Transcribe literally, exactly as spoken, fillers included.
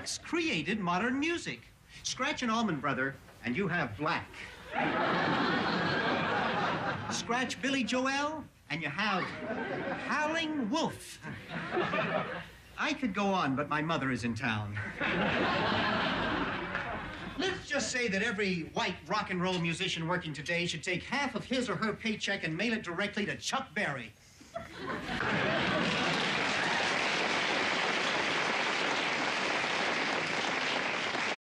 X created modern music. Scratch an Allman Brother, and you have black. Scratch Billy Joel, and you have Howling Wolf. I could go on, but my mother is in town. Let's just say that every white rock and roll musician working today should take half of his or her paycheck and mail it directly to Chuck Berry.